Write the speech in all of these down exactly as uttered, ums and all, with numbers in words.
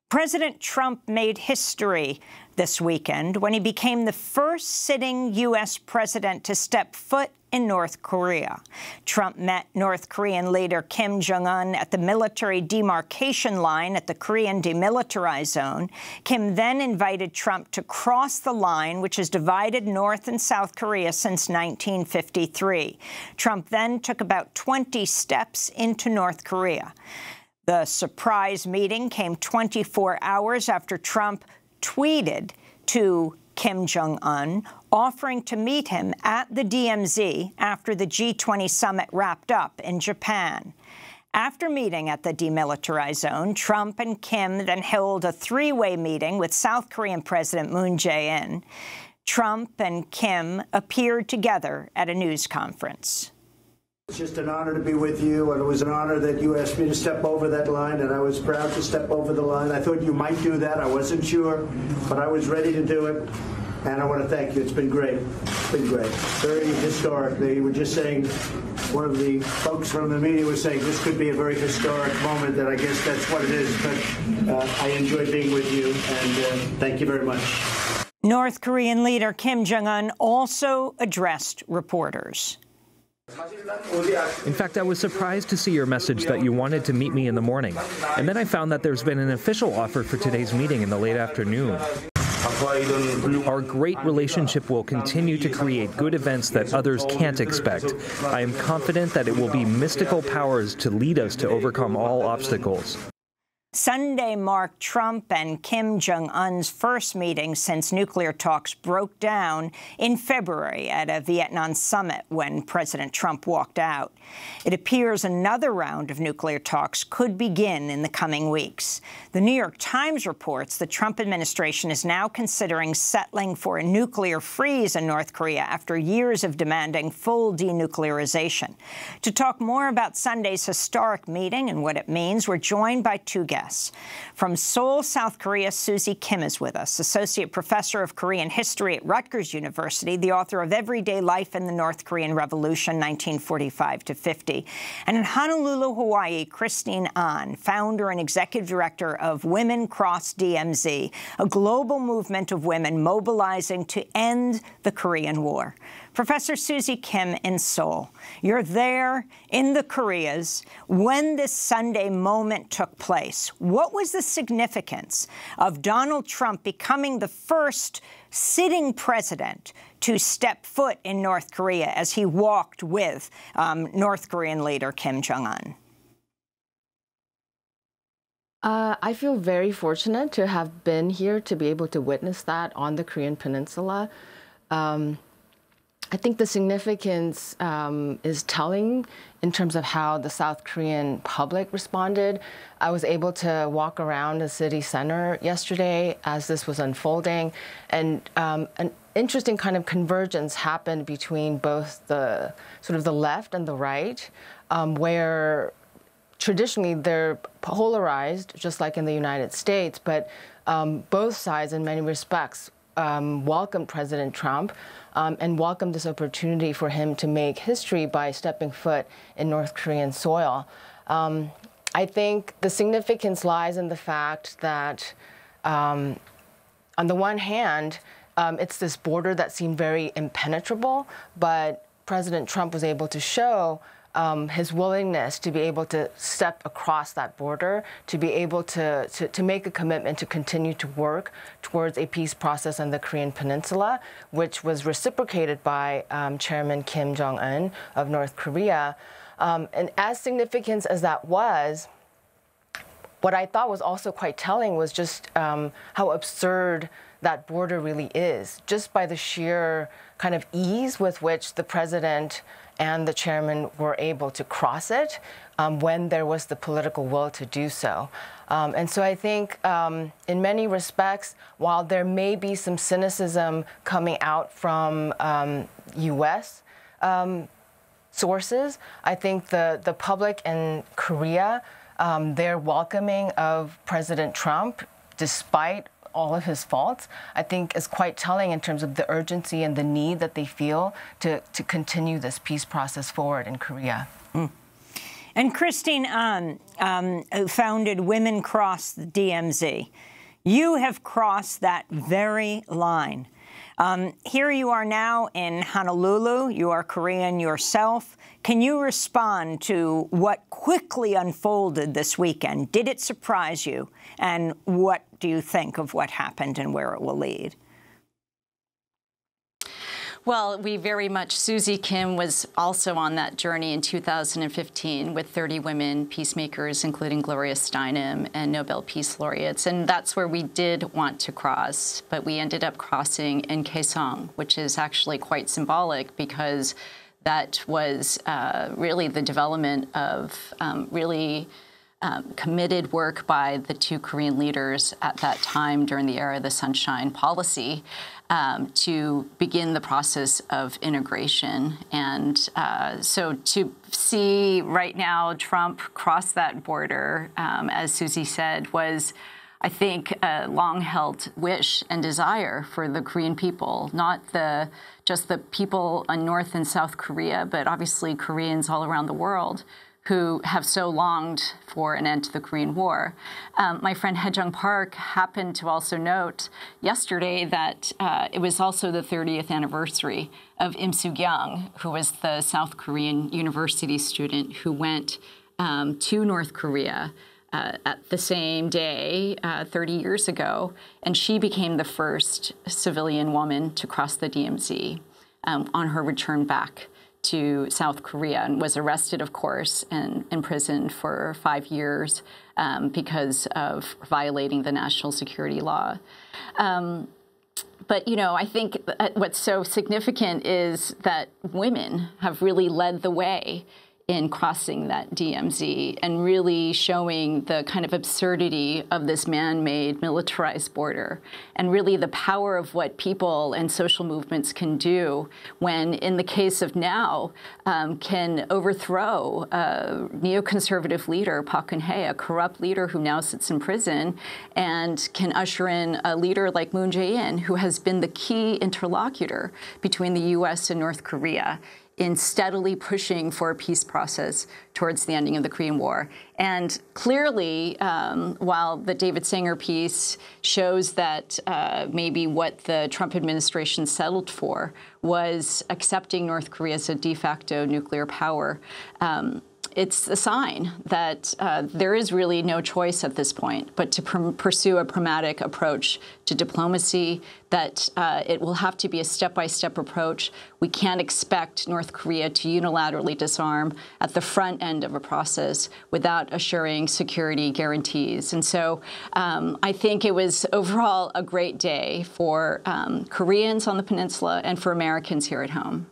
President Trump made history this weekend when he became the first sitting U S president to step foot in North Korea. Trump met North Korean leader Kim Jong-un at the military demarcation line at the Korean Demilitarized Zone. Kim then invited Trump to cross the line, which has divided North and South Korea since nineteen fifty-three. Trump then took about twenty steps into North Korea. The surprise meeting came twenty-four hours after Trump tweeted to Kim Jong-un, offering to meet him at the D M Z after the G twenty summit wrapped up in Japan. After meeting at the Demilitarized Zone, Trump and Kim then held a three-way meeting with South Korean President Moon Jae-in. Trump and Kim appeared together at a news conference. It's just an honor to be with you, and it was an honor that you asked me to step over that line, and I was proud to step over the line. I thought you might do that. I wasn't sure, but I was ready to do it, and I want to thank you. It's been great. It's been great. Very historic. They were just saying, one of the folks from the media was saying this could be a very historic moment, and I guess that's what it is, but uh, I enjoyed being with you, and uh, thank you very much. North Korean leader Kim Jong-un also addressed reporters. In fact, I was surprised to see your message that you wanted to meet me in the morning. And then I found that there's been an official offer for today's meeting in the late afternoon. Our great relationship will continue to create good events that others can't expect. I am confident that it will be mystical powers to lead us to overcome all obstacles. Sunday marked Trump and Kim Jong-un's first meeting since nuclear talks broke down in February at a Vietnam summit when President Trump walked out. It appears another round of nuclear talks could begin in the coming weeks. The New York Times reports the Trump administration is now considering settling for a nuclear freeze in North Korea after years of demanding full denuclearization. To talk more about Sunday's historic meeting and what it means, we're joined by two guests. From Seoul, South Korea, Suzy Kim is with us, Associate Professor of Korean History at Rutgers University, the author of Everyday Life in the North Korean Revolution, nineteen forty-five to fifty. And in Honolulu, Hawaii, Christine Ahn, founder and executive director of Women Cross D M Z, a global movement of women mobilizing to end the Korean War. Professor Suzy Kim in Seoul, you're there in the Koreas when this Sunday moment took place. What was the significance of Donald Trump becoming the first sitting president to step foot in North Korea as he walked with um, North Korean leader Kim Jong-un? Uh, I feel very fortunate to have been here to be able to witness that on the Korean Peninsula. Um, I think the significance um, is telling in terms of how the South Korean public responded. I was able to walk around the city center yesterday as this was unfolding, and um, an interesting kind of convergence happened between both the sort of the left and the right, um, where traditionally they're polarized, just like in the United States, but um, both sides in many respects um, welcomed President Trump um, and welcomed this opportunity for him to make history by stepping foot in North Korean soil. Um, I think the significance lies in the fact that um, on the one hand, um, it's this border that seemed very impenetrable, but President Trump was able to show Um, his willingness to be able to step across that border, to be able to, to, to make a commitment to continue to work towards a peace process on the Korean Peninsula, which was reciprocated by um, Chairman Kim Jong-un of North Korea. Um, and as significant as that was, what I thought was also quite telling was just um, how absurd that border really is, just by the sheer kind of ease with which the president and the chairman were able to cross it um, when there was the political will to do so. Um, and so I think um, in many respects, while there may be some cynicism coming out from um, U S um, sources, I think the, the public in Korea, um, their welcoming of President Trump, despite all of his faults, I think is quite telling in terms of the urgency and the need that they feel to, to continue this peace process forward in Korea. Mm. And Christine Ahn, um, who founded Women Cross D M Z, you have crossed that very line. Um, here you are now in Honolulu. You are Korean yourself. Can you respond to what quickly unfolded this weekend? Did it surprise you? And what do you think of what happened and where it will lead? Well, we very much, Suzy Kim was also on that journey in two thousand fifteen with thirty women peacemakers, including Gloria Steinem and Nobel Peace Laureates. And that's where we did want to cross, but we ended up crossing in Kaesong, which is actually quite symbolic because that was uh, really the development of um, really Um, committed work by the two Korean leaders at that time during the era of the Sunshine Policy um, to begin the process of integration. And uh, so to see right now Trump cross that border, um, as Suzy said, was, I think, a long-held wish and desire for the Korean people, not the just the people in North and South Korea, but obviously Koreans all around the world who have so longed for an end to the Korean War. Um, my friend Hae-jung Park happened to also note yesterday that uh, it was also the thirtieth anniversary of Im Soo-kyung, who was the South Korean university student who went um, to North Korea uh, at the same day uh, thirty years ago, and she became the first civilian woman to cross the D M Z um, on her return back to South Korea, and was arrested, of course, and imprisoned for five years um, because of violating the national security law. Um, but, you know, I think what's so significant is that women have really led the way in crossing that D M Z and really showing the kind of absurdity of this man-made militarized border and really the power of what people and social movements can do when, in the case of now, um, can overthrow a neoconservative leader, Park Geun-hye, a corrupt leader who now sits in prison, and can usher in a leader like Moon Jae-in, who has been the key interlocutor between the U S and North Korea in steadily pushing for a peace process towards the ending of the Korean War. And clearly, um, while the David Sanger piece shows that uh, maybe what the Trump administration settled for was accepting North Korea as a de facto nuclear power, um, it's a sign that uh, there is really no choice at this point but to pr pursue a pragmatic approach to diplomacy, that uh, it will have to be a step-by-step approach. We can't expect North Korea to unilaterally disarm at the front end of a process without assuring security guarantees. And so um, I think it was overall a great day for um, Koreans on the peninsula and for Americans here at home.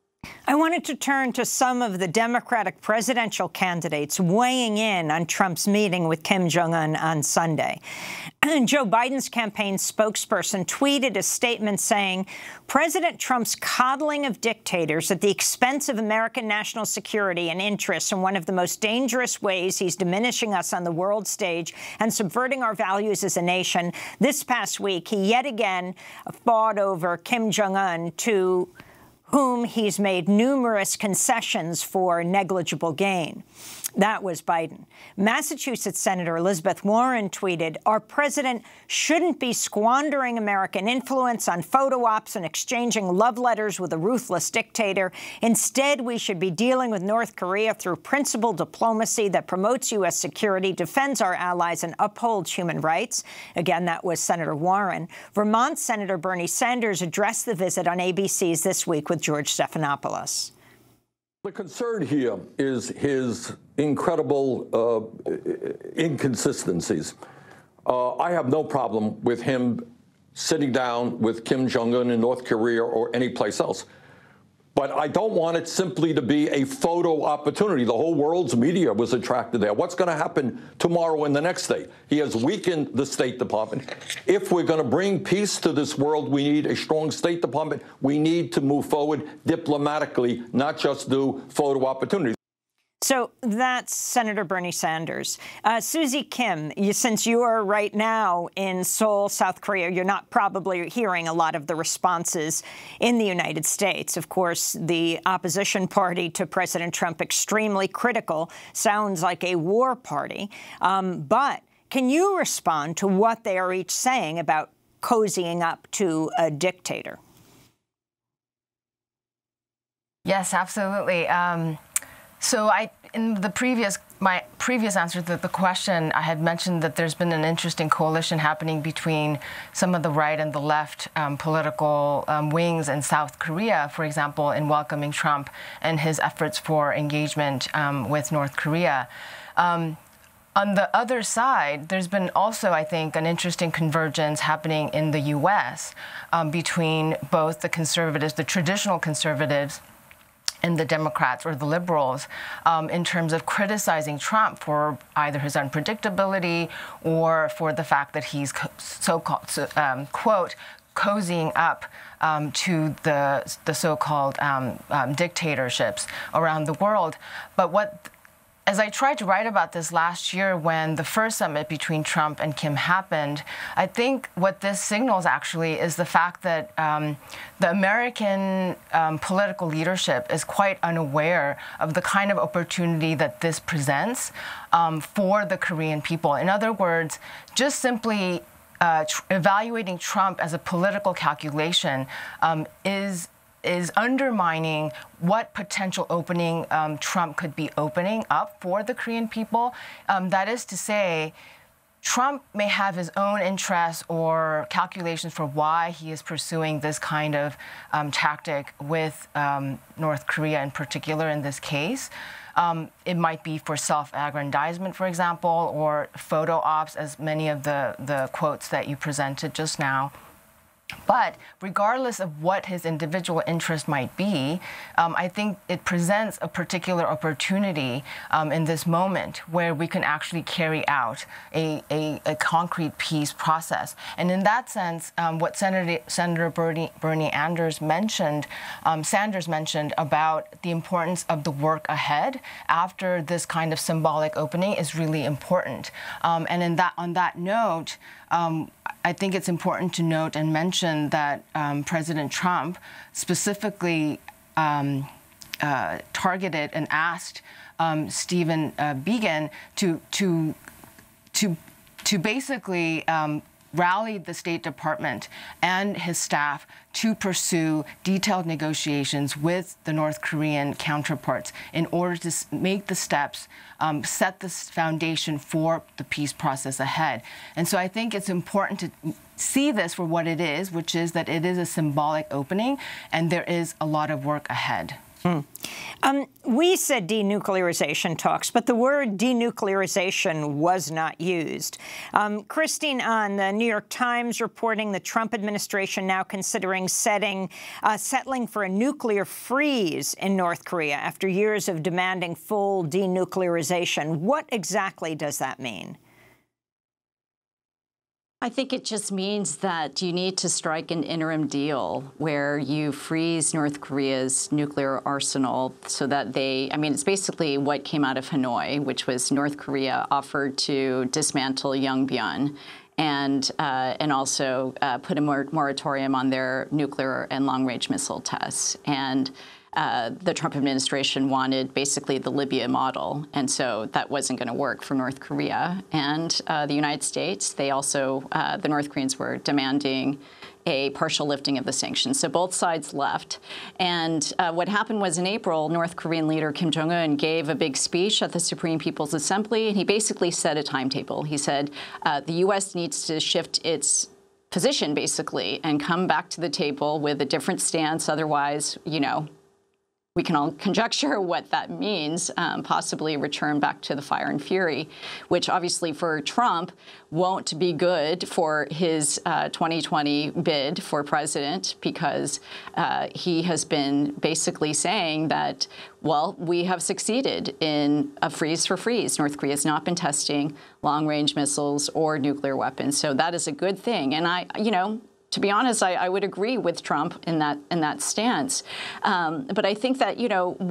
I wanted to turn to some of the Democratic presidential candidates weighing in on Trump's meeting with Kim Jong-un on Sunday. And Joe Biden's campaign spokesperson tweeted a statement saying, President Trump's coddling of dictators at the expense of American national security and interests in one of the most dangerous ways he's diminishing us on the world stage and subverting our values as a nation. This past week, he yet again fought over Kim Jong-un, to whom he's made numerous concessions for negligible gain. That was Biden. Massachusetts Senator Elizabeth Warren tweeted, our president shouldn't be squandering American influence on photo ops and exchanging love letters with a ruthless dictator. Instead, we should be dealing with North Korea through principled diplomacy that promotes U S security, defends our allies, and upholds human rights. Again, that was Senator Warren. Vermont Senator Bernie Sanders addressed the visit on A B C's This Week with George Stephanopoulos. The concern here is his incredible uh, inconsistencies. Uh, I have no problem with him sitting down with Kim Jong-un in North Korea or any place else. But I don't want it simply to be a photo opportunity. The whole world's media was attracted there. What's going to happen tomorrow and the next day? He has weakened the State Department. If we're going to bring peace to this world, we need a strong State Department. We need to move forward diplomatically, not just do photo opportunities. So that's Senator Bernie Sanders. Uh, Suzy Kim, you, since you are right now in Seoul, South Korea, you're not probably hearing a lot of the responses in the United States. Of course, the opposition party to President Trump, extremely critical, sounds like a war party. Um, but can you respond to what they are each saying about cozying up to a dictator? Yes, absolutely. Um, So I, in the previous, my previous answer to the question, I had mentioned that there's been an interesting coalition happening between some of the right and the left um, political um, wings in South Korea, for example, in welcoming Trump and his efforts for engagement um, with North Korea. Um, On the other side, there's been also, I think, an interesting convergence happening in the U S um, between both the conservatives, the traditional conservatives, and the Democrats or the liberals um, in terms of criticizing Trump for either his unpredictability or for the fact that he's so-called, um, quote, cozying up um, to the, the so-called um, um, dictatorships around the world. But what As I tried to write about this last year when the first summit between Trump and Kim happened, I think what this signals actually is the fact that um, the American um, political leadership is quite unaware of the kind of opportunity that this presents um, for the Korean people. In other words, just simply uh, tr- evaluating Trump as a political calculation um, is is undermining what potential opening um, Trump could be opening up for the Korean people. Um, that is to say, Trump may have his own interests or calculations for why he is pursuing this kind of um, tactic with um, North Korea in particular in this case. Um, it might be for self-aggrandizement, for example, or photo ops, as many of the, the quotes that you presented just now. But regardless of what his individual interest might be, um, I think it presents a particular opportunity um, in this moment where we can actually carry out a, a, a concrete peace process. And in that sense, um, what Senator, Senator Bernie, Bernie Sanders mentioned, um, Sanders mentioned about the importance of the work ahead after this kind of symbolic opening is really important. Um, and in that, on that note, um, I think it's important to note and mention that um, President Trump specifically um, uh, targeted and asked um, Stephen uh, Biegun to to to to basically um, rally the State Department and his staff to pursue detailed negotiations with the North Korean counterparts in order to make the steps, um, set the foundation for the peace process ahead. And so I think it's important to see this for what it is, which is that it is a symbolic opening, and there is a lot of work ahead. Hmm. Um, we said denuclearization talks, but the word denuclearization was not used. Um, Christine Ahn, the New York Times, reporting the Trump administration now considering setting, uh, settling for a nuclear freeze in North Korea after years of demanding full denuclearization. What exactly does that mean? I think it just means that you need to strike an interim deal where you freeze North Korea's nuclear arsenal so that they, I mean, it's basically what came out of Hanoi, which was North Korea offered to dismantle Yongbyon and uh, and also uh, put a mor moratorium on their nuclear and long-range missile tests. And Uh, the Trump administration wanted basically the Libya model, and so that wasn't going to work for North Korea. And uh, the United States, they also, uh, the North Koreans were demanding a partial lifting of the sanctions. So both sides left. And uh, what happened was in April, North Korean leader Kim Jong-un gave a big speech at the Supreme People's Assembly, and he basically set a timetable. He said uh, the U S needs to shift its position, basically, and come back to the table with a different stance. Otherwise, you know, we can all conjecture what that means, um, possibly return back to the fire and fury, which obviously for Trump won't be good for his uh, twenty twenty bid for president, because uh, he has been basically saying that, well, we have succeeded in a freeze for freeze. North Korea has not been testing long-range missiles or nuclear weapons. So that is a good thing. And I, you know, to be honest, I, I would agree with Trump in that in that stance. Um, but I think that, you know, what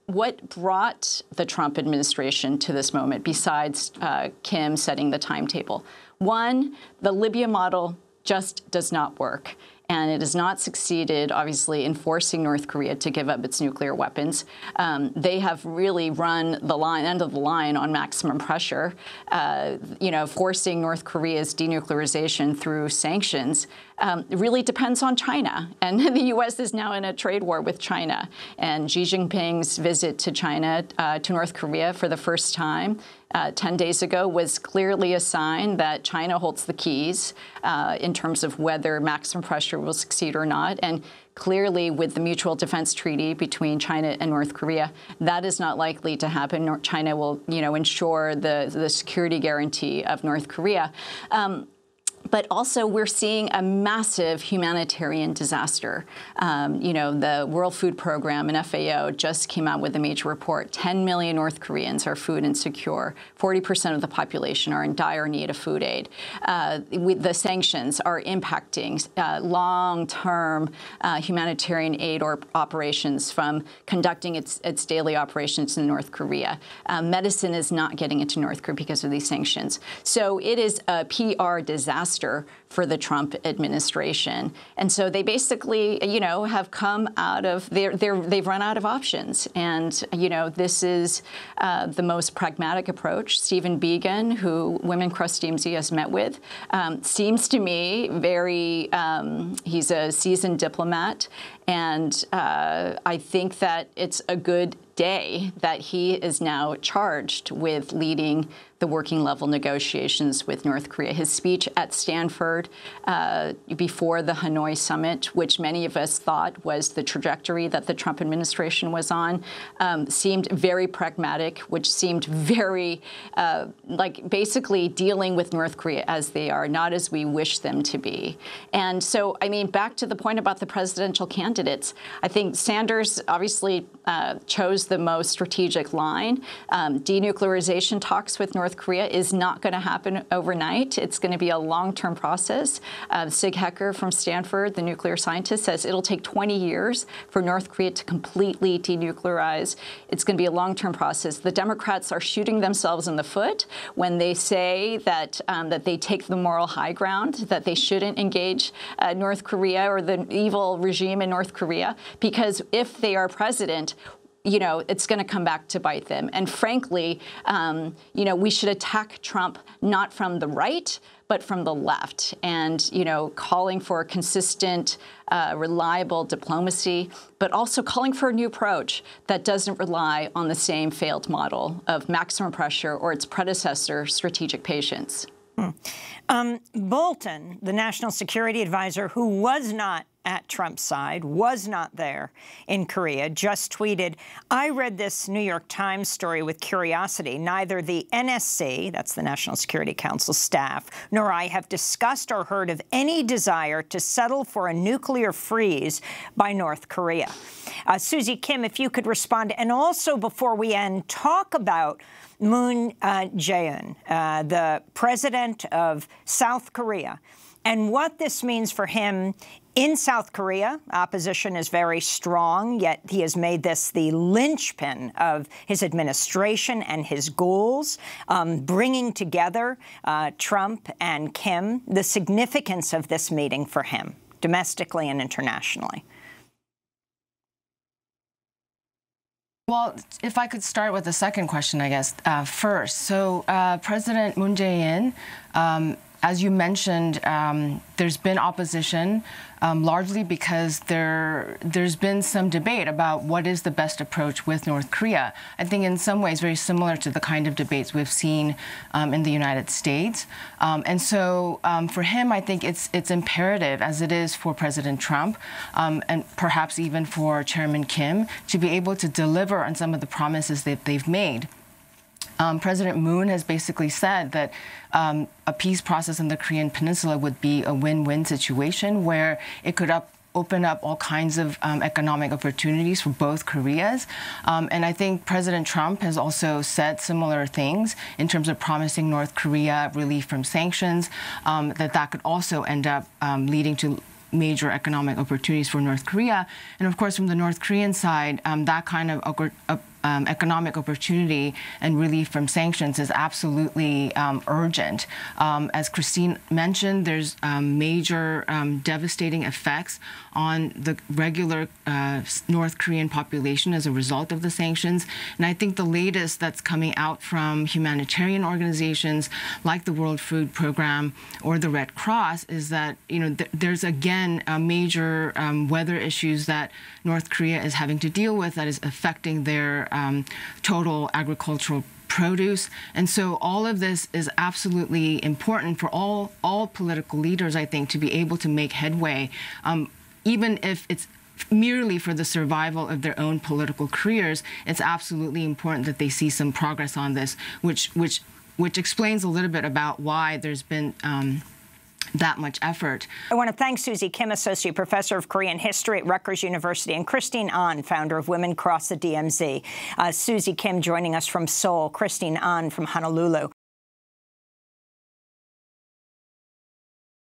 what brought the Trump administration to this moment, besides uh, Kim setting the timetable? One, the Libya model just does not work. And it has not succeeded, obviously, in forcing North Korea to give up its nuclear weapons. Um, they have really run the line, end of the line on maximum pressure, uh, you know, forcing North Korea's denuclearization through sanctions. Um, really depends on China. And the U S is now in a trade war with China. And Xi Jinping's visit to China, uh, to North Korea for the first time uh, ten days ago was clearly a sign that China holds the keys uh, in terms of whether maximum pressure will succeed or not. And clearly, with the Mutual Defense Treaty between China and North Korea, that is not likely to happen. China will, you know, ensure the, the security guarantee of North Korea. Um, But also, we're seeing a massive humanitarian disaster. Um, you know, the World Food Program and F A O just came out with a major report. ten million North Koreans are food insecure. forty percent of the population are in dire need of food aid. Uh, with the sanctions are impacting uh, long-term uh, humanitarian aid or operations from conducting its, its daily operations in North Korea. Uh, medicine is not getting into North Korea because of these sanctions. So it is a P R disaster for the Trump administration. And so they basically, you know, have come out of, they're, they're, they've run out of options. And, you know, this is uh, the most pragmatic approach. Stephen Biegun, who Women Cross D M Z has met with, um, seems to me very, um, he's a seasoned diplomat. And uh, I think that it's a good day that he is now charged with leading the working level negotiations with North Korea. His speech at Stanford uh, before the Hanoi summit, which many of us thought was the trajectory that the Trump administration was on, um, seemed very pragmatic, which seemed very, uh, like, basically dealing with North Korea as they are, not as we wish them to be. And so, I mean, back to the point about the presidential candidates, I think Sanders obviously uh, chose the most strategic line. Um, denuclearization talks with North Korea is not going to happen overnight. It's going to be a long-term process. Uh, Sig Hecker from Stanford, the nuclear scientist, says it'll take twenty years for North Korea to completely denuclearize. It's going to be a long-term process. The Democrats are shooting themselves in the foot when they say that um, that they take the moral high ground, that they shouldn't engage uh, North Korea or the evil regime in North Korea, because if they are president, you know, it's going to come back to bite them. And frankly, um, you know, we should attack Trump not from the right, but from the left. And, you know, calling for consistent, uh, reliable diplomacy, but also calling for a new approach that doesn't rely on the same failed model of maximum pressure or its predecessor, strategic patience. Hmm. Um, Bolton, the national security advisor, who was not at Trump's side, was not there in Korea, just tweeted, "I read this New York Times story with curiosity. Neither the N S C, that's the National Security Council staff, nor I have discussed or heard of any desire to settle for a nuclear freeze by North Korea." Uh, Suzy Kim, if you could respond, and also before we end, talk about Moon uh, Jae-in, uh, the president of South Korea, and what this means for him in South Korea. Opposition is very strong, yet he has made this the linchpin of his administration and his goals, um, bringing together uh, Trump and Kim, the significance of this meeting for him, domestically and internationally. Well, if I could start with the second question, I guess, uh, first. So uh, President Moon Jae-in, um, as you mentioned, um, there's been opposition, um, largely because there, there's been some debate about what is the best approach with North Korea. I think in some ways very similar to the kind of debates we've seen um, in the United States. Um, and so um, for him, I think it's, it's imperative, as it is for President Trump, um, and perhaps even for Chairman Kim, to be able to deliver on some of the promises that they've made. Um, President Moon has basically said that um, a peace process in the Korean Peninsula would be a win-win situation where it could up, open up all kinds of um, economic opportunities for both Koreas. Um, and I think President Trump has also said similar things in terms of promising North Korea relief from sanctions, um, that that could also end up um, leading to major economic opportunities for North Korea. And of course, from the North Korean side, um, that kind of um, economic opportunity and relief from sanctions is absolutely um, urgent. Um, as Christine mentioned, there's um, major um, devastating effects on the regular uh, North Korean population as a result of the sanctions. And I think the latest that's coming out from humanitarian organizations like the World Food Program or the Red Cross is that, you know, th there's again a major um, weather issues that North Korea is having to deal with that is affecting their um, total agricultural produce. And so all of this is absolutely important for all, all political leaders, I think, to be able to make headway, um, even if it's merely for the survival of their own political careers. It's absolutely important that they see some progress on this, which, which, which explains a little bit about why there's been um, that much effort. I want to thank Suzy Kim, Associate Professor of Korean History at Rutgers University, and Christine Ahn, founder of Women Cross the D M Z. Uh, Suzy Kim joining us from Seoul, Christine Ahn from Honolulu.